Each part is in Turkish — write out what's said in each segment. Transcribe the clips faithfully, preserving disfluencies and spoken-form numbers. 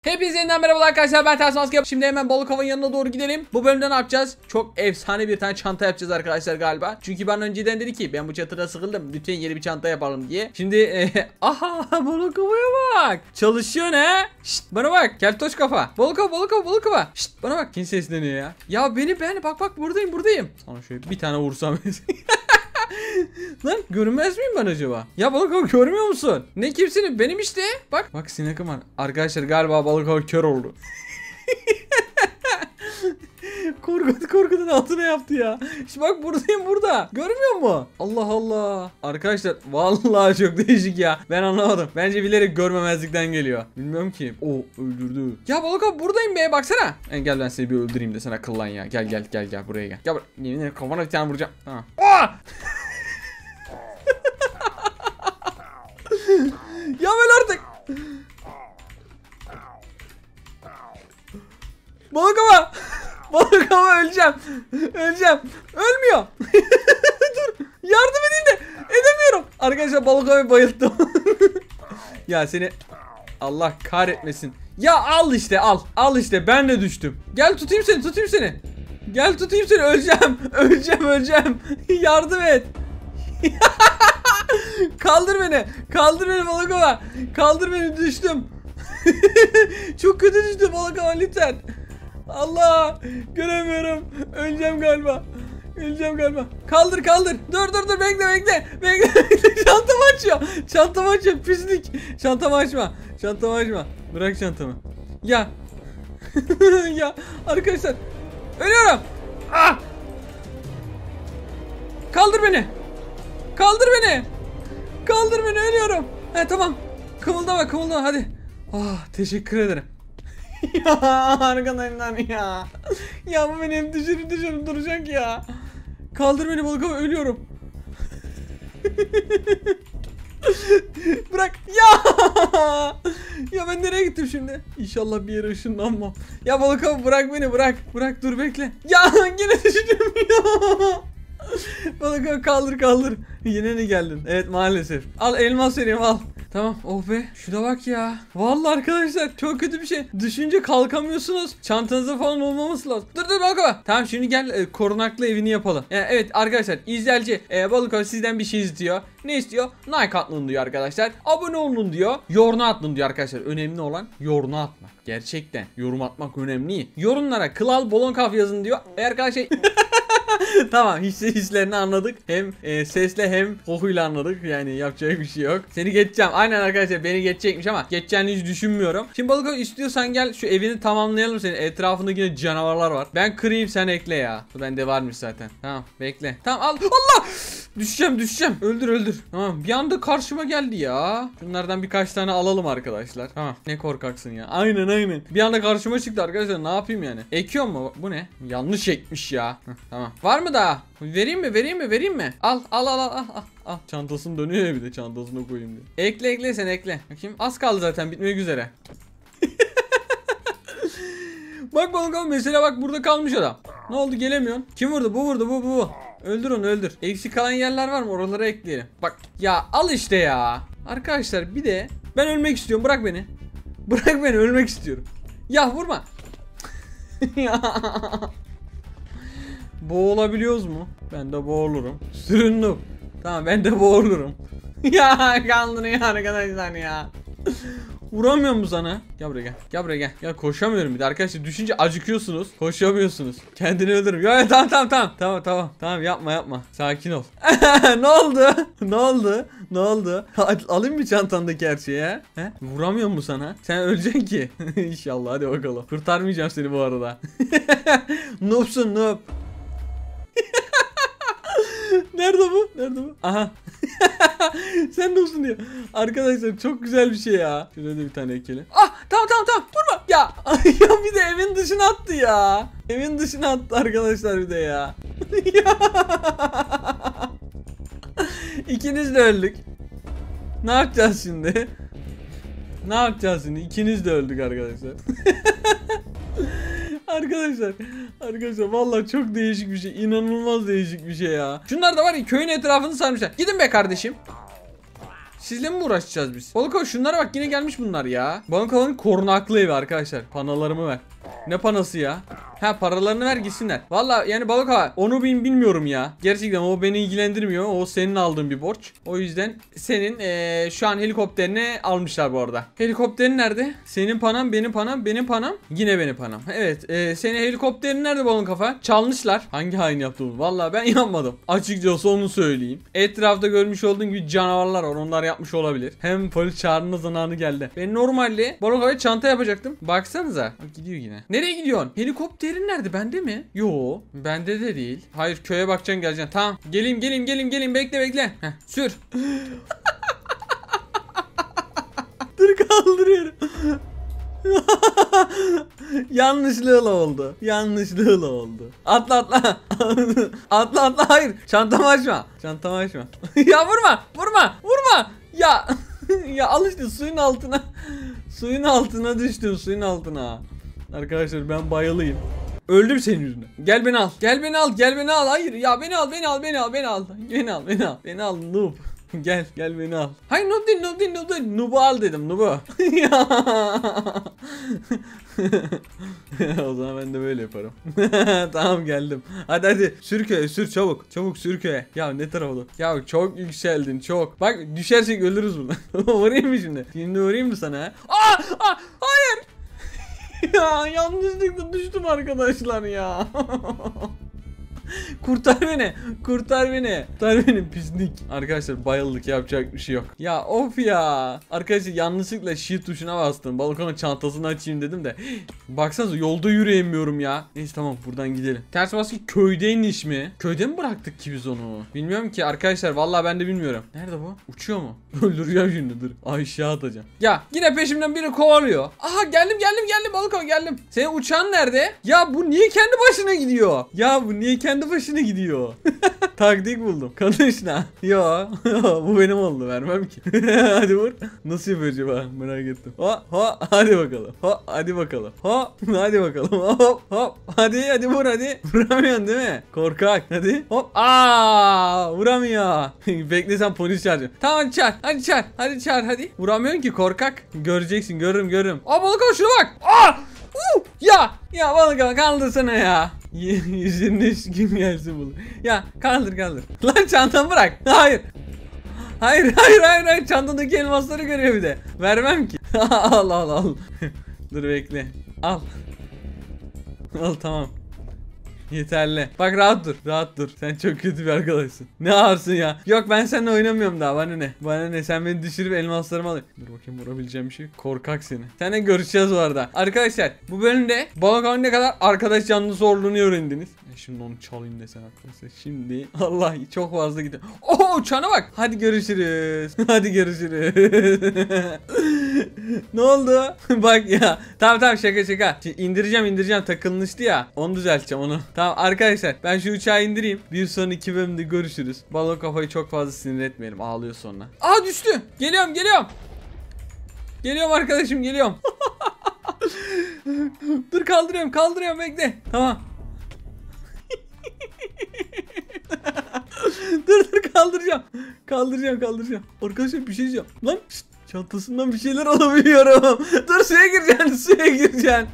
Hepinize yeniden merhabalar arkadaşlar, ben Ters Maske. Şimdi hemen balık havanın yanına doğru gidelim. Bu bölümde ne yapacağız? Çok efsane bir tane çanta yapacağız arkadaşlar galiba. Çünkü ben önceden dedi ki ben bu çatıda sıkıldım, lütfen yeni bir çanta yapalım diye. Şimdi e, aha balık havaya bak. Çalışıyor ne? Şşt bana bak, keltoş kafa. Balık hava, balık hava, balık hava. Şşt bana bak, kim sesleniyor ya? Ya beni ben bak bak buradayım buradayım. Sana şöyle bir tane vursam. Lan görünmez miyim ben acaba? Ya balık hava görmüyor musun? Ne kimsin? Benim işte. Bak bak sinekim var. Arkadaşlar galiba balık hava kör oldu. Korkut korkutun altına yaptı ya. İşte bak buradayım burada. Görmüyor mu? Allah Allah. Arkadaşlar vallahi çok değişik ya. Ben anlamadım. Bence bilerek görmemezlikten geliyor. Bilmiyorum ki. O öldürdü. Ya balık abi buradayım be, baksana. En gel ben seni bir öldüreyim de sana kıllan ya. Gel gel gel gel buraya gel. Gel buraya. Yemin ederim kafana bir tane vuracağım. Tamam. Oh! Ya ben artık. Balık hava. Balık hava öleceğim. Öleceğim. Ölmüyor. Dur. Yardım edin de. Edemiyorum. Arkadaşlar balık havayı bayılttım. Ya seni Allah kahretmesin. Ya al işte al. Al işte ben de düştüm. Gel tutayım seni tutayım seni. Gel tutayım seni, öleceğim. Öleceğim öleceğim. Yardım et. Kaldır beni. Kaldır beni balık hava. Kaldır beni, düştüm. Çok kötü düştüm balık hava, lütfen. Allah, göremiyorum. Öleceğim galiba. Öleceğim galiba. Kaldır kaldır. Dur dur dur bekle bekle. Bekle bekle. Çantamı açıyor. Çantamı açıyor. Pislik. Çantamı açma. Çantamı açma. Bırak çantamı. Ya. Ya arkadaşlar. Ölüyorum. Ah. Kaldır beni. Kaldır beni. Kaldır beni, ölüyorum. He tamam. Kımıldama kımıldama hadi. Ah teşekkür ederim. Ya arkadaşlar ya. Ya bu beni hep düşürüp düşürüp duracak ya. Kaldır beni balık hava, ölüyorum. Bırak ya. Ya ben nereye gittim şimdi? İnşallah bir yere ışınlanmam. Ya balık hava bırak beni, bırak. Bırak dur bekle. Ya yine düştüm ya. Balık hava kaldır kaldır. Yine ne geldin? Evet maalesef. Al elmas vereyim al. Tamam oh be, şuna bak ya. Vallahi arkadaşlar çok kötü bir şey. Düşünce kalkamıyorsunuz. Çantanızda falan olmaması lazım. Dur dur balık hava. Tamam şimdi gel e, korunaklı evini yapalım. Yani, evet arkadaşlar izleyici e, balık hava sizden bir şey istiyor. Ne istiyor? Like atın diyor arkadaşlar. Abone olun diyor. Yorumuna atın diyor arkadaşlar. Önemli olan yorumuna atmak. Gerçekten yorum atmak önemli. Yorumlara Klal Bolonkaf yazın diyor. Eğer arkadaşlar tamam, hissi hislerini anladık. Hem e, sesle hem kokuyla anladık. Yani yapacak bir şey yok. Seni geçeceğim. Aynen arkadaşlar beni geçecekmiş ama geçeceğini hiç düşünmüyorum. Şimdi balık hava istiyorsan gel şu evini tamamlayalım senin. Etrafında yine canavarlar var. Ben kırayım sen ekle ya. Bu bende varmış zaten. Tamam bekle. Tamam al. Allah! Düşeceğim düşeceğim. Öldür öldür. Tamam bir anda karşıma geldi ya. Şunlardan birkaç tane alalım arkadaşlar. Tamam ne korkaksın ya. Aynen aynen. Bir anda karşıma çıktı arkadaşlar, ne yapayım yani. Ekiyor mu? Bu ne? Yanlış ekmiş ya. Heh, tamam. Var mı daha? Vereyim mi? Vereyim mi? Vereyim mi? Al al al al al. Al çantasını dönüyor ya, bir de çantasını koyayım diye. Ekle ekle sen ekle. Bakayım az kaldı zaten bitmek üzere. Bak bakalım mesela, bak burada kalmış adam. Ne oldu, gelemiyorsun? Kim vurdu? Bu vurdu bu bu bu. Öldür onu öldür. Eksik kalan yerler var mı? Oralara ekleyelim. Bak ya al işte ya. Arkadaşlar bir de ben ölmek istiyorum, bırak beni. Bırak beni, ölmek istiyorum. Ya vurma. Ya. Boğulabiliyoruz mu? Ben de boğulurum. Süründüm. Tamam ben de boğulurum. Ya kandırıyor arkadaşlar ya. Vuramıyor mu sana? Gel buraya gel. Gel buraya gel. Ya koşamıyorum bir de arkadaşlar. Düşünce acıkıyorsunuz. Koşamıyorsunuz. Kendini öldürürüm. Ya, ya tamam tamam tamam. Tamam tamam. Tamam yapma yapma. Sakin ol. Ne oldu? Ne oldu? Ne oldu? Alayım mı çantandaki her şeyi ha? He? Vuramıyor mu sana? Sen öleceksin ki. İnşallah hadi bakalım. Kurtarmayacağım seni bu arada. Noobsun noob. Nerede bu? Nerede bu? Aha. Sen de olsun diyor. Arkadaşlar çok güzel bir şey ya. Şurada bir tane ekelim. Ah tamam tamam tamam. Vurma. Ya. Ya bir de evin dışına attı ya. Evin dışına attı arkadaşlar bir de ya. Ya. İkiniz de öldük. Ne yapacağız şimdi? Ne yapacağız şimdi? İkiniz de öldük arkadaşlar. Arkadaşlar, arkadaşlar vallahi çok değişik bir şey. İnanılmaz değişik bir şey ya. Şunlar da var ya, köyün etrafını sarmışlar. Gidin be kardeşim. Sizle mi uğraşacağız biz? Balık Hava şunlara bak, yine gelmiş bunlar ya. Balık Hava'nın korunaklı evi arkadaşlar. Panalarımı ver. Ne panası ya? Ha, paralarını ver gitsinler. Valla yani Balık Hava onu bin bilmiyorum ya. Gerçekten o beni ilgilendirmiyor. O senin aldığın bir borç. O yüzden senin ee, şu an helikopterini almışlar bu arada. Helikopterin nerede? Senin panam, benim panam, benim panam. Yine benim panam. Evet, ee, senin helikopterin nerede Balon Kafa? Çalmışlar. Hangi hain yaptı bunu? Valla ben yapmadım. Açıkçası onu söyleyeyim. Etrafta görmüş olduğun gibi canavarlar var. Onlar yapmış olabilir. Hem polis çağırma zamanı geldi. Ben normalde Balık Hava'ya çanta yapacaktım. Baksanıza. Bak, gidiyor yine. Nereye gidiyorsun? Helikopterin nerede? Bende mi? Yo, bende de değil. Hayır, köye bakacaksın, geleceksin. Tamam. Geleyim geleyim geleyim geleyim. Bekle bekle. Heh, sür. Dur, kaldırıyorum. Yanlışlıkla oldu. Yanlışlıkla oldu. Atla atla. Atla atla. Hayır. Çantamı açma. Çantamı açma. Ya vurma. Vurma. Vurma. Ya. Ya al işte suyun altına. Suyun altına düştüm. Suyun altına. Arkadaşlar ben bayılıyım. Öldüm senin yüzünden. Gel beni al. Gel beni al. Gel beni al. Hayır ya, beni al. Beni al. Beni al. Beni al. Beni al. Beni al. Beni al. Noob. Gel. Gel beni al. Hayır, noob değil. Noob değil. Noob değil. Noob'u al dedim. Noob'u. O zaman ben de böyle yaparım. Tamam, geldim. Hadi hadi. Sür köye. Sür çabuk. Çabuk sür köye. Ya ne tarafı? Ya çok yükseldin. Çok. Bak düşersek ölürüz burada. Vurayım mı şimdi? Şimdi vurayım mı sana? Aa! Aa! Hayır! Ya yanlışlıkla düştüm arkadaşlar ya. Kurtar beni. Kurtar beni. Kurtar beni pislik. Arkadaşlar bayıldık, yapacak bir şey yok. Ya of ya. Arkadaşlar yanlışlıkla shift tuşuna bastım. Balkonun çantasını açayım dedim de. Baksanıza yolda yürüyemiyorum ya. Neyse tamam, buradan gidelim. Ters baskı köydeymiş mi? Köyde mi bıraktık ki biz onu? Bilmiyorum ki arkadaşlar, vallahi ben de bilmiyorum. Nerede bu? Uçuyor mu? Öldüreceğim şimdi, dur. Aşağı atacağım. Ya yine peşimden biri kovalıyor. Aha, geldim geldim geldim Balkon, geldim. Senin uçağın nerede? Ya bu niye kendi başına gidiyor? Ya bu niye kendi başına gidiyor? Taktik buldum. Konuşma. Yo, bu benim oldu, vermem ki. Hadi vur. Nasıl yapıyor acaba? Merak ettim. Ho ho, hadi bakalım. Ho, hadi bakalım. Ho, hadi bakalım. Hop hop. Hadi hadi vur hadi. Vuramıyorsun değil mi? Korkak. Hadi. Hop. Aa, vuramıyor. Bekle, sen polis çağıracağım. Tamam, çağır. Hadi çağır. Hadi çağır hadi. Vuramıyorsun ki, korkak. Göreceksin. Görürüm görürüm. Aa, balık al, şuna bak. Aa! Uh! Ya! Ya balık al, kaldırsana ya. Yüzlerine şükür gelsin bunu. Ya kaldır kaldır. Lan çantamı bırak. Hayır. Hayır hayır hayır hayır. Çantadaki elmasları görüyor bir de. Vermem ki. Al al al. Dur bekle. Al. Al, tamam. Yeterli. Bak rahat dur. Rahat dur. Sen çok kötü bir arkadaşsın. Ne ağırsın ya. Yok, ben seninle oynamıyorum daha. Bana ne? Bana ne? Sen beni düşürüp elmaslarımı alıyorsun. Dur bakayım, vurabileceğim bir şey. Korkak seni. Seninle görüşeceğiz bu arada. Arkadaşlar bu bölümde Balkon'un ne kadar arkadaş canlısı olduğunu öğrendiniz. E şimdi onu çalayım desen arkadaşlar. Şimdi Allah, çok fazla gidiyor. Oo, uçağına bak. Hadi görüşürüz. Hadi görüşürüz. Ne oldu? Bak ya. Tamam tamam, şaka şaka. Şimdi indireceğim indireceğim takılmıştı ya. Onu düzelteceğim onu. Tamam arkadaşlar, ben şu uçağı indireyim. Bir sonraki bölümde görüşürüz. Balon kafayı çok fazla sinir etmeyelim. Ağlıyor sonra. Aa, düştü. Geliyorum geliyorum. Geliyorum arkadaşım, geliyorum. Dur, kaldırıyorum kaldırıyorum, bekle. Tamam. Dur dur, kaldıracağım. Kaldıracağım kaldıracağım. Arkadaşlar bir şey diyeceğim. Lan şşt, çantasından bir şeyler alabiliyorum. Dur, suya gireceksin suya gireceksin.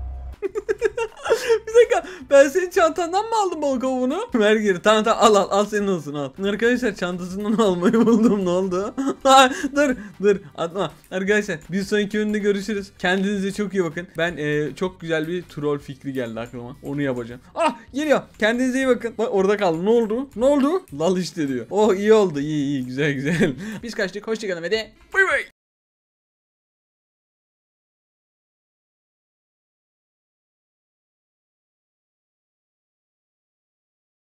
Bir dakika, ben senin çantandan mı aldım balık bunu? Ver geri. Tamam tamam, al al al, senin olsun, al. Arkadaşlar çantasından almayı buldum, ne oldu? dur dur atma. Arkadaşlar bir sonraki bölümde görüşürüz. Kendinize çok iyi bakın. Ben e, çok güzel bir troll fikri geldi aklıma. Onu yapacağım. Ah, geliyor. Kendinize iyi bakın. Bak orada kaldım. Ne oldu? Ne oldu? Lal işte diyor. Oh, iyi oldu. İyi iyi, güzel güzel. Biz kaçtık. Hoşçakalın ve de bay bay.